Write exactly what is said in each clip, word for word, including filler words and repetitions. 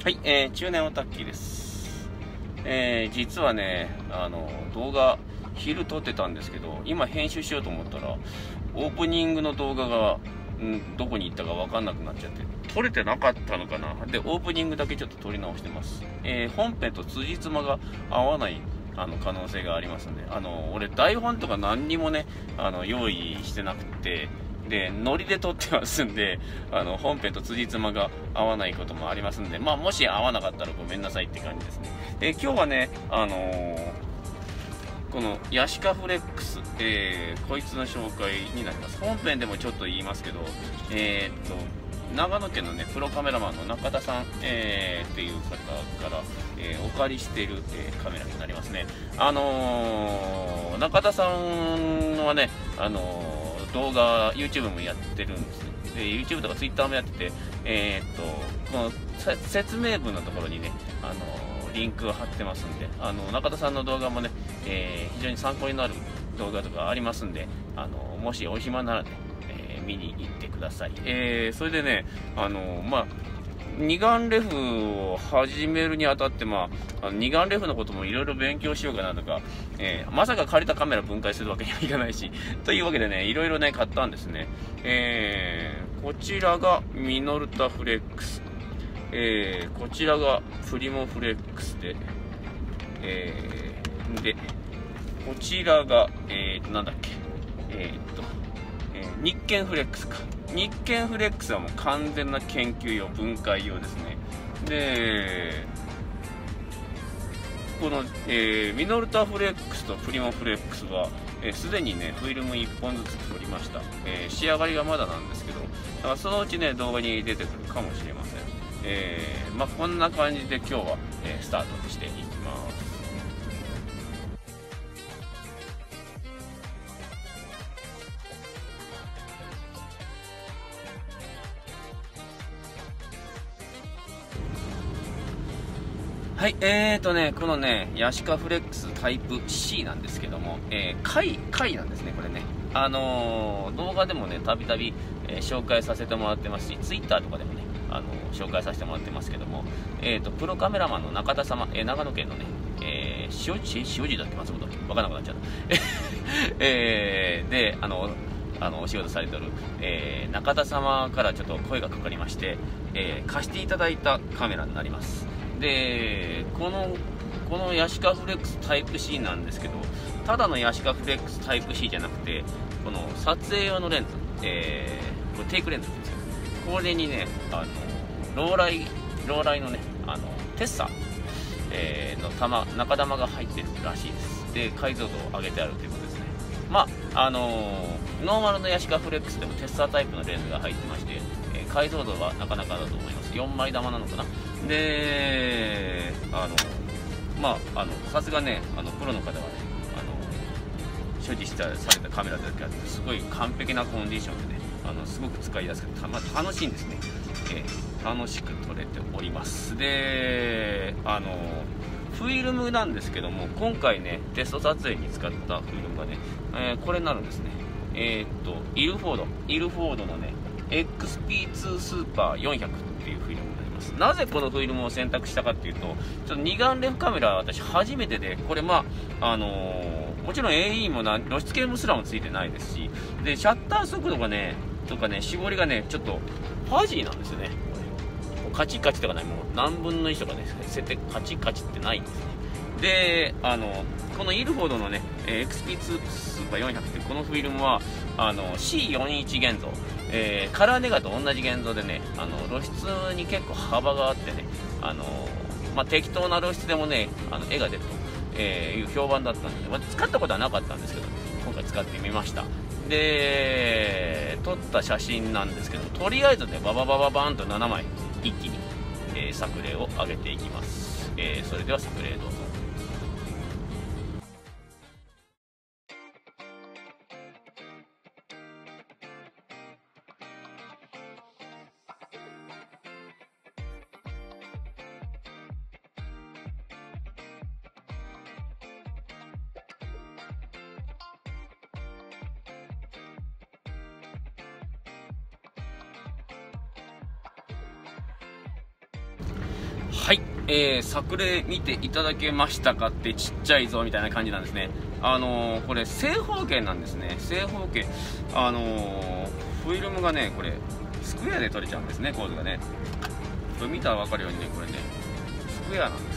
はい、えー、中年オタッキーです。えー、実はね、あの動画昼撮ってたんですけど、今編集しようと思ったらオープニングの動画がんどこに行ったか分かんなくなっちゃって撮れてなかったのかな。でオープニングだけちょっと撮り直してます。えー、本編と辻褄が合わないあの可能性がありますんで、あの俺台本とか何にもねあの用意してなくて、でノリで撮ってますんで、あの本編と辻褄が合わないこともありますんで、まあ、もし合わなかったらごめんなさいって感じですね。えー、今日はね、あのー、このヤシカフレックス、えー、こいつの紹介になります。本編でもちょっと言いますけど、えー、っと長野県のねプロカメラマンの中田さん、えー、っていう方から、えー、お借りしている、えー、カメラになりますね。あのー、中田さんはね、あのー動画 YouTube もやってるんですね。で YouTube とか Twitter もやってて、えー、っとこの説明文のところにね、あのリンクを貼ってますんで、あの中田さんの動画もね、えー、非常に参考になる動画とかありますんで、あのもしお暇ならね、えー、見に行ってください。えー、それでね、あのまあ二眼レフを始めるにあたって、まあ、二眼レフのこともいろいろ勉強しようかなとか、えー、まさか借りたカメラ分解するわけにはいかないし、というわけでね、いろいろね、買ったんですね。えー、こちらがミノルタフレックス。えー、こちらがプリモフレックスで、えー、で、こちらが、えーと、なんだっけ、えーと、えー、日経フレックスか。日経フレックスはもう完全な研究用、分解用ですね。で、この、えー、ミノルタフレックスとプリモフレックスは、す、え、で、にね、フィルムいっぽんずつ撮りました。えー、仕上がりがまだなんですけど、だからそのうちね、動画に出てくるかもしれません。えー、まあ、こんな感じで今日は、えー、スタートしていきます。はい、えーとね、このね、ヤシカフレックスタイプ C なんですけども、えー、貝、貝なんですね、これね。あのー、動画でもね、たびたび紹介させてもらってますし、ツイッターとかでもね、あのー、紹介させてもらってますけども、えーと、プロカメラマンの中田様、えー、長野県のね、えー、塩地、塩地だって松本、わかんなくなっちゃった。えー、で、あの、あのお仕事されておる、えー、中田様からちょっと声がかかりまして、えー、貸していただいたカメラになります。でこのこのヤシカフレックスタイプ C なんですけど、ただのヤシカフレックスタイプ C じゃなくて、この撮影用のレンズ、えー、これテイクレンズですよ。これにね、あのローライローライのね、あのテッサ、えー、の玉中玉が入ってるらしいです。で解像度を上げてあるということですね。まああのー、ノーマルのヤシカフレックスでもテッサータイプのレンズが入ってまして、えー、解像度はなかなかだと思います。よんまい玉なのかな。で、あの、まあ、あの、さすがね、あの、プロの方はね、あの、所持したされたカメラだけあって、すごい完璧なコンディションでね、あの、すごく使いやすくて、たま、楽しいんですね。えー、楽しく撮れております。で、あの、フィルムなんですけども、今回ね、テスト撮影に使ったフィルムがね、えー、これになるんですね。えー、っと、イルフォード、イルフォードのね、エックスピーツー スーパーよんひゃくっていうフィルム。なぜこのフィルムを選択したかっていうと、ちょっと二眼レフカメラ私初めてで、これまああのー、もちろん エーイー もな露出系もすらもついてないですし、でシャッター速度がねとかね絞りがねちょっとファジーなんですよね。カチカチとかない、もう何分のいちとかね設定カチカチってないんですね。であのこのイルフォードのね エックスピーツー スーパーよんひゃくってこのフィルムはあの シーよんじゅういち 現像、えー、カラーネガと同じ現像でね、あの露出に結構幅があってね、あのまあ、適当な露出でもねあの絵が出ると、えー、いう評判だったので、まあ、使ったことはなかったんですけど、今回使ってみました。で撮った写真なんですけど、とりあえずねバババババーンとななまい一気に、えー、作例を上げていきます。えー、それでは作例どうぞ。 はい、えー、作例見ていただけましたかってちっちゃいぞみたいな感じなんですね。あのー、これ正方形なんですね。正方形、あのー、フィルムがねこれスクエアで取れちゃうんですね、構図がね。これ見たら分かるようにね、これねスクエアなんです。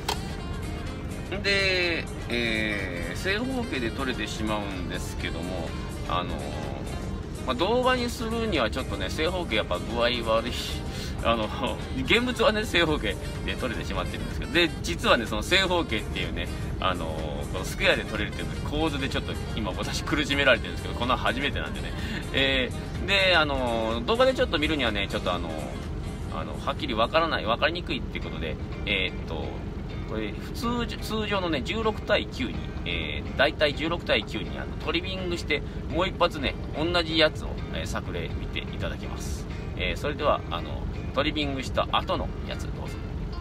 で、えー、正方形で撮れてしまうんですけども、あのーまあ、動画にするにはちょっとね正方形やっぱ具合悪いあの現物はね正方形で撮れてしまってるんですけど、で実はねその正方形っていうね、あのー、このスクエアで撮れるっていう構図でちょっと今私苦しめられてるんですけど、こんな初めてなんでね、えー、であのー、動画でちょっと見るにはねちょっとあのー、あのはっきりわからない分かりにくいっていうことで、えー、っとこれ普通通常のねじゅうろくたいきゅうに、えー、大体じゅうろくたいきゅうにあのトリミングしてもう一発ね同じやつを、えー、作例見ていただきます。えー、それではあのトリミングした後のやつどうぞ。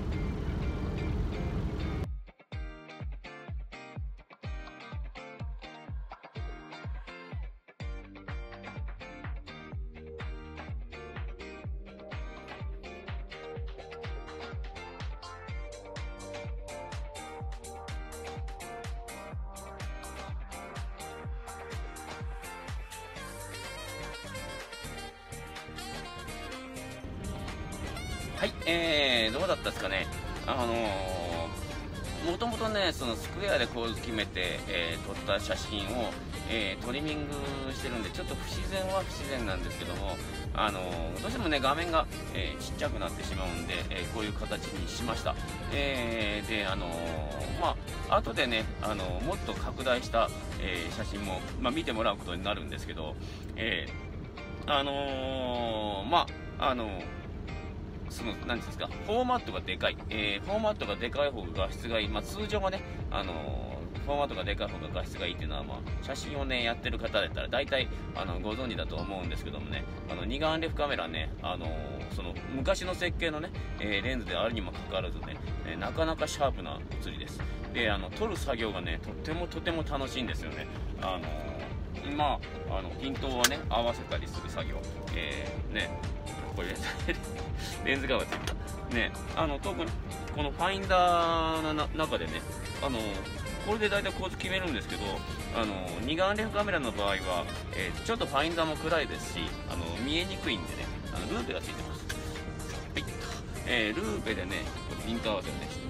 はい、えー、どうだったですかね。あのー、もともとね、そのスクエアで構図決めて、えー、撮った写真を、えー、トリミングしてるんで、ちょっと不自然は不自然なんですけども、あのー、どうしてもね、画面が、えー、ちっちゃくなってしまうんで、えー、こういう形にしました。えー、で、あのー、まあ、後でね、あのー、もっと拡大した、えー、写真も、まあ、見てもらうことになるんですけど、えー、あのー、まあ、あのー、その何ですか、フォーマットがでかい、えー、フォーマットがでかい方が画質がいい、まあ、通常はね、あのー、フォーマットがでかい方が画質がいいっていうのは、まあ、写真をねやってる方だったら大体あのご存知だと思うんですけどもね、あの二眼レフカメラね、あのー、その昔の設計のね、えー、レンズであるにもかかわらずね、えー、なかなかシャープな写りです。で、あの撮る作業がねとってもとても楽しいんですよね。あのー、まあ、あのピントをね合わせたりする作業、えー、ねこれレンズカバーついてたね。あの特にこのファインダーのな中でね、あのこれで大体構図決めるんですけど、あの二眼レフカメラの場合は、えー、ちょっとファインダーも暗いですし、あの見えにくいんでね、あのルーペがついてます。はい、えー、ルーペでねピント合わせをねして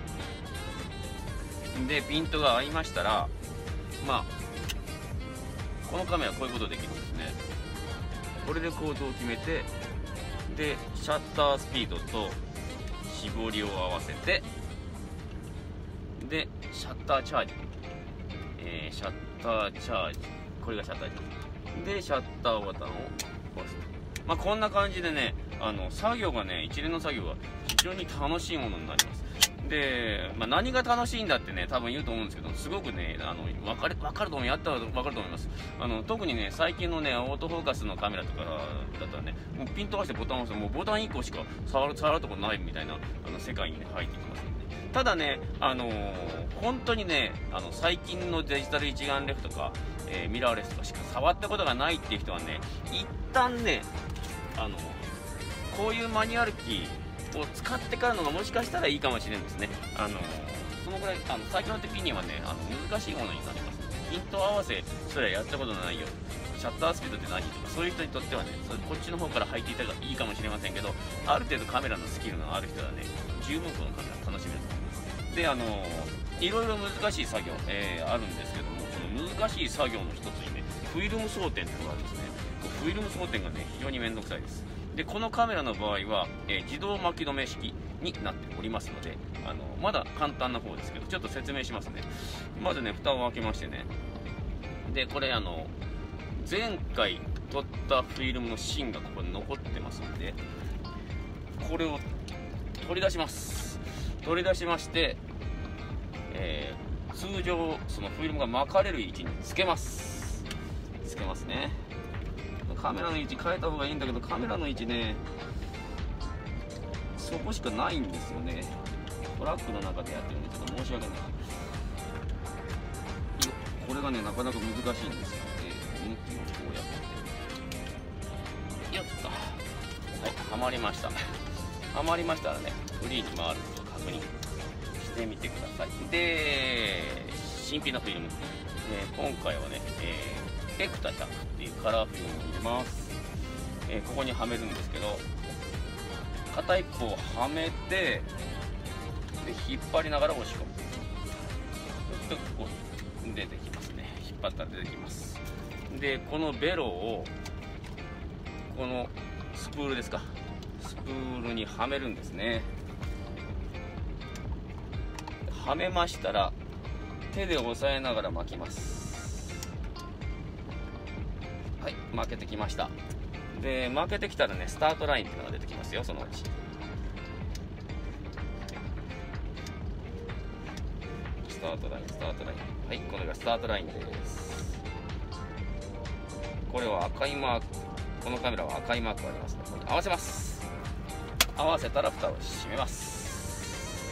ね、でピントが合いましたら、まあこのカメラはこういうことできるんですね。これで構図を決めて、でシャッタースピードと絞りを合わせて、でシャッターチャージ、えー、シャッターチャージ、これがシャッターチャージでシャッターボタンを押すと、まあ、こんな感じでね、あの作業がね一連の作業が非常に楽しいものになります。で、まあ、何が楽しいんだってね多分言うと思うんですけど、すごくねあの分かる分かると思う、やったら分かると思います。あの特にね最近のねオートフォーカスのカメラとかだったらね、もうピント合わせてボタンを押してもうボタンいっこしか触る触るとこないみたいなあの世界に、ね、入ってきますので、ね、ただね、あのー、本当にねあの最近のデジタル一眼レフとか、えー、ミラーレスとかしか触ったことがないっていう人はね、一旦ねあのこういうマニュアルキーを使ってからのがもしかしたらいいかもしれないですね。あのそのぐらいあの作業的にはねあの難しいものになります。ピント合わせそれはやったことないよ、シャッタースピードって何とか、そういう人にとってはねそれこっちの方から入っていたらいいかもしれませんけど、ある程度カメラのスキルのある人はね十分このカメラ楽しめると思います。で、あのいろいろ難しい作業、えー、あるんですけども、その難しい作業の一つにねフィルム装填っていうのがあるんですね。フィルム装填がね非常に面倒くさいです。でこのカメラの場合は、えー、自動巻き止め式になっておりますので、あのまだ簡単な方ですけどちょっと説明しますね。まずね蓋を開けましてね、でこれあの前回撮ったフィルムの芯がここに残ってますので、これを取り出します。取り出しまして、えー、通常そのフィルムが巻かれる位置につけますつけますね。カメラの位置変えた方がいいんだけど、カメラの位置ねそこしかないんですよね。トラックの中でやってるんでちょっと申し訳ない。これがねなかなか難しいんですよ。で向きをこうやってよっと、はい、はまりました。 余りましたらねフリーに回ることを確認してみてください。で新品のフィルム、えー、今回はね、えー、エクタひゃくっていうカラーフィルムを入れます。えー、ここにはめるんですけど、片一方をはめてで引っ張りながら押し込むとこう出てきますね。引っ張ったら出てきます。でこのベロをこのスプールですか、スプールにはめるんですね。はめましたら手で押さえながら巻きます。はい、巻けてきました。で巻けてきたらねスタートラインっていうのが出てきますよ。そのうちスタートラインスタートライン、はい、これがスタートラインです。これは赤いマーク、このカメラは赤いマークがありますので、ここに合わせます。合わせたら蓋を閉めます。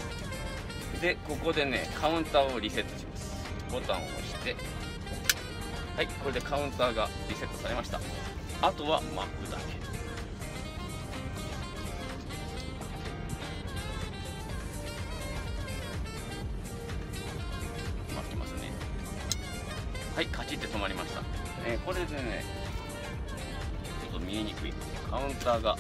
でここでねカウンターをリセットします。ボタンを押して、はい、これでカウンターがリセットされました。あとは巻くだけ。巻きますね。はい、カチッて止まりました。えー、これでねちょっと見えにくいカウンターが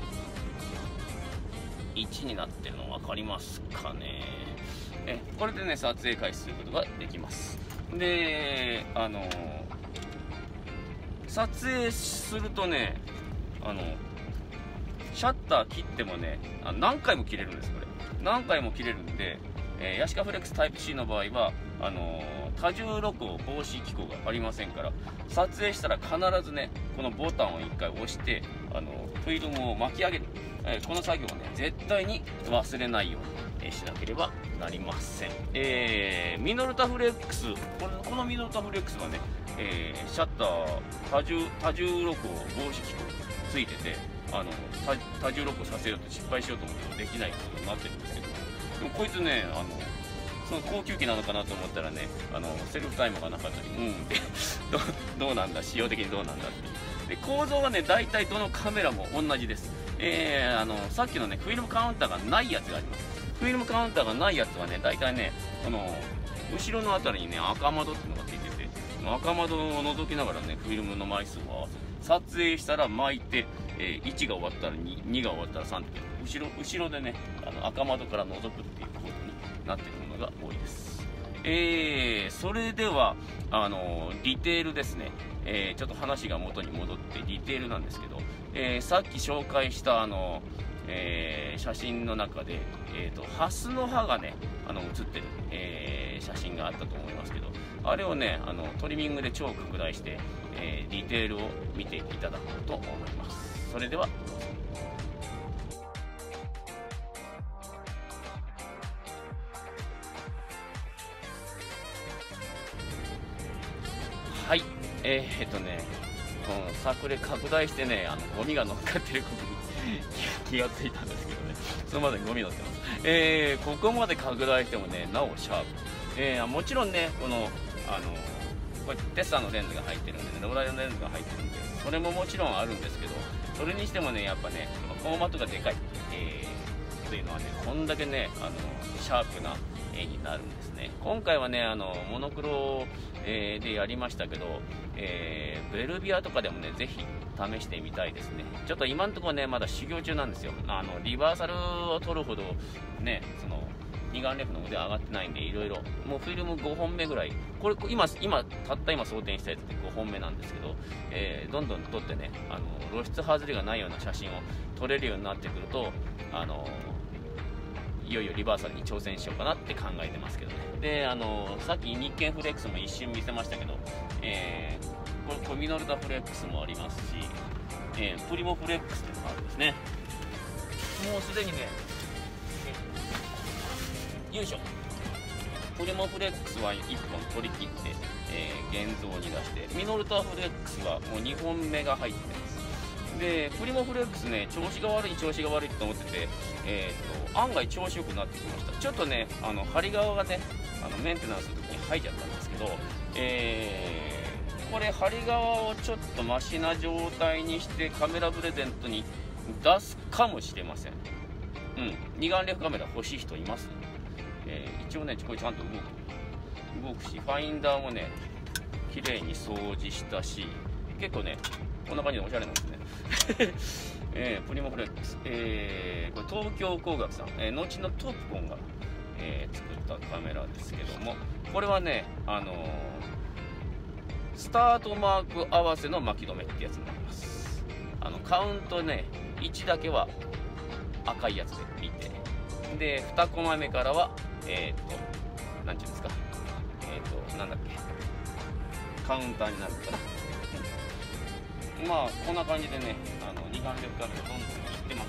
いちになってるの分かりますかね。えこれでね撮影開始することができます。であのー、撮影するとねあのシャッター切ってもねあ何回も切れるんです。これ何回も切れるんで、えー、ヤシカフレックスタイプ C の場合はあのー、多重録音防止機構がありませんから、撮影したら必ずねこのボタンをいっかい押してあのフィルムを巻き上げる、えー、この作業をね絶対に忘れないように、えー、しなければなりません。えー、ミノルタフレックス、この、このミノルタフレックスはね、えー、シャッター多重多重録音防止機構ついてて、あの 多, 多重録音させようと失敗しようと思ってもできないことになってるんですけど、でもこいつねあのその高級機なのかなと思ったらねあのセルフタイマーがなかったり、うんってど, どうなんだ仕様的にどうなんだって。で構造はね大体どのカメラも同じです。えー、あのさっきのねフィルムカウンターがないやつがあります。フィルムカウンターがないやつはね大体ねこの後ろの辺りにね赤窓っていうのがついてて、赤窓を覗きながらねフィルムの枚数を合わせ撮影したら巻いて、えー、いちが終わったら に, にが終わったらさんって後ろ後ろでねあの赤窓から覗くっていうことになっているものが多いです。えー、それではあのディテールですね、えー、ちょっと話が元に戻ってディテールなんですけど、えー、さっき紹介したあの、えー、写真の中で、えーと、ハスの葉がねあの写ってる、えー、写真があったと思いますけど、あれをねあのトリミングで超拡大して、えー、ディテールを見ていただこうと思います。それではどうぞ。はい、えー、っとね、この作例拡大してね、あのゴミが乗っかってることに気がついたんですけどね、そのまでゴミ乗ってます。えー、ここまで拡大してもね、なおシャープ。えー、もちろんね、この、あの、これテッサーのレンズが入ってるんで、ね、ローライのレンズが入ってるんで、それももちろんあるんですけど、それにしてもね、やっぱね、フォーマットがでかい、えー、というのはね、こんだけね、あの、シャープな絵になるんですね。今回はねあのモノクロ、えー、でやりましたけど、えー、ベルビアとかでもねぜひ試してみたいですね。ちょっと今のところねまだ修行中なんですよ。あのリバーサルを撮るほどねその二眼レフの腕上がってないんで、いろいろもうフィルムごほんめぐらい、これ今今たった今装填したやつでごほんめなんですけど、えー、どんどん撮ってねあの露出外れがないような写真を撮れるようになってくるとあのいよいよリバーサルに挑戦しようかなって考えてますけどね。であのさっき日経フレックスも一瞬見せましたけど、えー、これコミノルタフレックスもありますし、えー、プリモフレックスっていうのがあるんですね。もうすでにねよいしょプリモフレックスはいっぽん取り切って、えー、現像に出して、ミノルタフレックスはもうにほんめが入ってます。でプリモフレックスね調子が悪い調子が悪いと思ってて、えー、と案外調子よくなってきました。ちょっとねあの針側がねあのメンテナンスの時に入っちゃったんですけど、えー、これ針側をちょっとマシな状態にしてカメラプレゼントに出すかもしれません。 うん二眼レフカメラ欲しい人います？えー、一応ねこれちゃんと動く動くし、ファインダーもね綺麗に掃除したし、結構ねこんな感じでおしゃれなんですねえー、プリモフレックス、えー、これ東京工学さん、えー、後のトープコンが、えー、作ったカメラですけども、これはねあのー、スタートマーク合わせの巻き止めってやつになります。あのカウントねいちだけは赤いやつで見て、でにコマ目からはえっ、ー、と何ていうんですか、えっ、ー、となんだっけカウンターになるかな、うん、まあこんな感じでねあの二眼レフカメラどんどんいってます。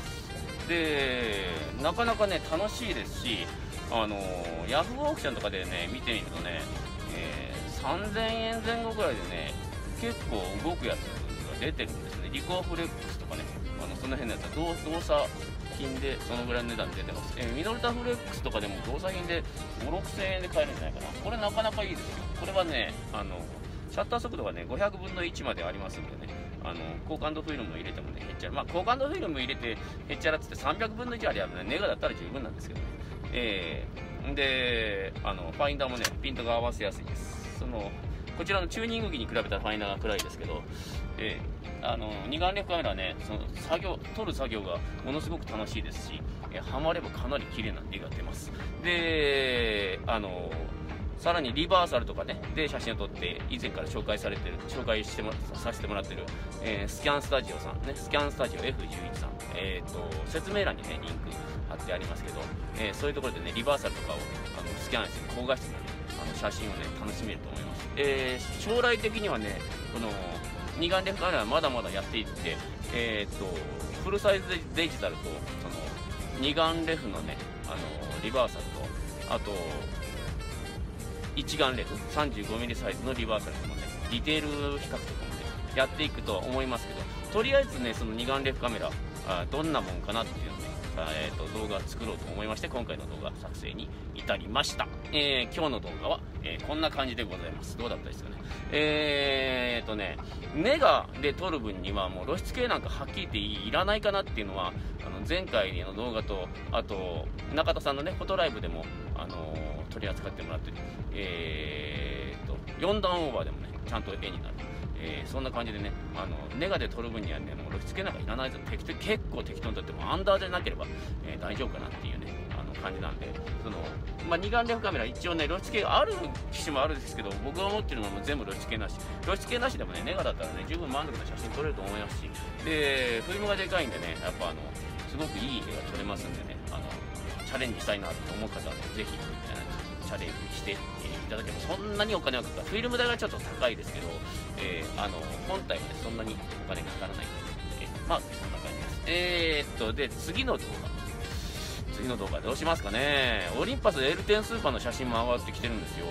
でなかなかね楽しいですし、あのヤフーオークションとかでね見てみるとね、えー、さんぜんえんぜん後ぐらいでね結構動くやつが出てるんですね。リコーフレックスとかね、あのその辺のやつは動作品でそのぐらいの値段で出てます。えー、ミノルタフレックスとかでも動作品でご、ろくせんえんで買えるんじゃないかな。これなかなかいいですよ。これはねあのシャッター速度がねごひゃくぶんのいちまでありますんでね、あの高感度フィルム入れてもねへっちゃら、まあ高感度フィルム入れてへっちゃらっつってさんびゃくぶんのいちあればねネガだったら十分なんですけどね。えー、であのファインダーもねピントが合わせやすいです。そのこちらのチューニング機に比べたらファインダーが暗いですけど、えー、あの二眼レフカメラはねその作業撮る作業がものすごく楽しいですし、えー、ハマればかなり綺麗な絵が出ます。であのさらにリバーサルとかねで写真を撮って以前から紹介されてる紹介してもさせてもらってる、えー、スキャンスタジオさんね、スキャンスタジオ エフじゅういち さん、えー、と説明欄にねリンク貼ってありますけど、えー、そういうところでねリバーサルとかをあのスキャンして高画質な、ね、あの写真をね楽しめると思います。えー、将来的にはねこの二眼レフカメラはまだまだやっていって、えー、とフルサイズデジタルとその二眼レフのねあのリバーサルとあと一眼レフ さんじゅうごミリ サイズのリバーサルとのねディテール比較とかもねやっていくとは思いますけど、とりあえずねその二眼レフカメラあどんなもんかなっていうのをね、えー、と動画作ろうと思いまして今回の動画作成に至りました。えー、今日の動画は、えー、こんな感じでございます。どうだったですかね。えーとねネガで撮る分にはもう露出系なんかはっきり言っていらないかなっていうのはあの前回の動画とあと中田さんのねフォトライブでもあのー取り扱ってもらってる、えー、とよん段オーバーでもねちゃんと絵になる、えー、そんな感じでねあのネガで撮る分にはねもう露出系なんかいらないぞ、適当結構適当に撮ってもアンダーじゃなければ、えー、大丈夫かなっていうねあの感じなんで、その、まあ、二眼レフカメラ一応ね露出系ある機種もあるんですけど僕が思ってるのも全部露出系なし、露出系なしでもねネガだったらね十分満足な写真撮れると思いますし、でフィルムがでかいんでねやっぱあのすごくいい絵が撮れますんでね、あのチャレンジしたいなと思う方は、ね、ぜひ、えーチャレンジして、えー、いただければ、そんなにお金はかかる、フィルム代がちょっと高いですけど、えー、あの本体は、ね、そんなにお金かからないので、えー、まあそんな感じです。えー、っとで次の動画次の動画どうしますかね。オリンパス エルテン スーパーの写真も上がってきてるんですよ。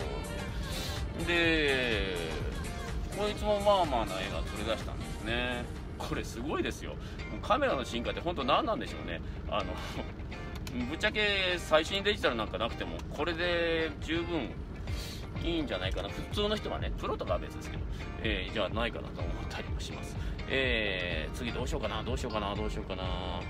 でこいつもまあまあな絵が取り出したんですね。これすごいですよ。もうカメラの進化って本当何なんでしょうね。あのぶっちゃけ最新デジタルなんかなくてもこれで十分いいんじゃないかな。普通の人はねプロとかは別ですけど、えー、じゃあないかなと思ったりもします。えー、次どうしようかなどうしようかなどうしようかな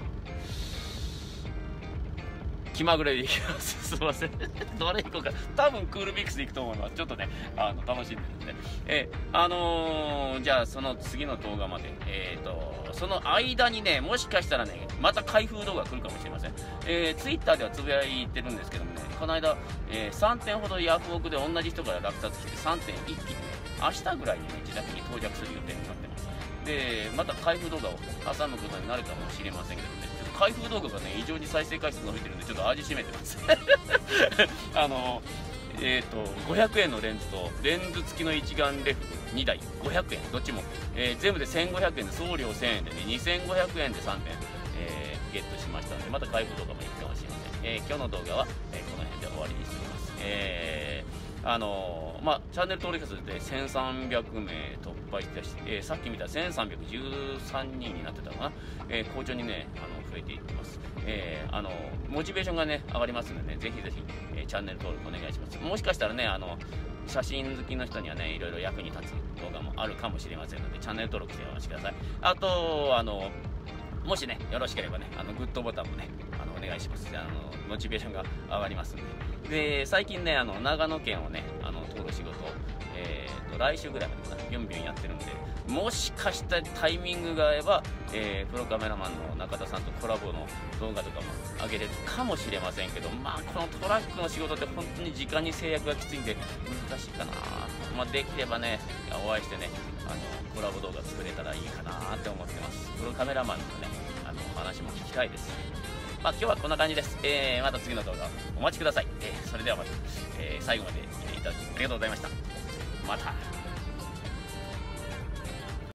気まぐれでいきます。すいませんどれいこうか。多分クールミックスでいくと思います。ちょっとねあの楽しんでるんで、えー、あのー、じゃあその次の動画までえーとその間にねもしかしたらねまた開封動画来るかもしれません。えー、ツイッターではつぶやいてるんですけどもね、この間、えー、さんてんほどヤフオクで同じ人から落札してさんてん一気にね明日ぐらいにね自宅に到着する予定になってます。でまた開封動画を挟むことになるかもしれませんけどね、ちょっと開封動画がね異常に再生回数伸びてるんでちょっと味しめてますあのえーとごひゃくえんのレンズとレンズ付きの一眼レフにだいごひゃくえんどっちも、えー、全部でせんごひゃくえんで送料せんえんでねにせんごひゃくえんでさんてん、えー、ゲットしましたのでまた開封動画もいくかもしれません。えー、今日の動画は、えー、この辺で終わりにしております。えーあのー、まあチャンネル登録者数でせんさんびゃくめい突破してし、えー、さっき見たらせんさんびゃくじゅうさんにんになってたのかな、えー、好調にねあの増えていってます。えー、あのモチベーションがね上がりますのでねぜひぜひ、えー、チャンネル登録お願いします。もしかしたらねあの写真好きの人にはねいろいろ役に立つ動画もあるかもしれませんのでチャンネル登録してお待ちください。あとあのもしね、よろしければね、あの、グッドボタンもね、あの、お願いします。あの、モチベーションが上がりますんで。で、最近ね、あの、長野県をね、あの、通る仕事、えーと、来週ぐらいまでかな、ビュンビュンやってるんで、もしかしたらタイミングが合えば、えー、プロカメラマンの中田さんとコラボの動画とかも上げれるかもしれませんけど、まあ、このトラックの仕事って本当に時間に制約がきついんで、難しいかな。まあ、できればね、お会いしてね、あの、コラボ動画作れたらいいかなって思ってます。プロカメラマンのね、あの、お話も聞きたいです。まあ、今日はこんな感じです。えー、また次の動画お待ちください。えー、それではまた、えー、最後まで見ていただきありがとうございました。また。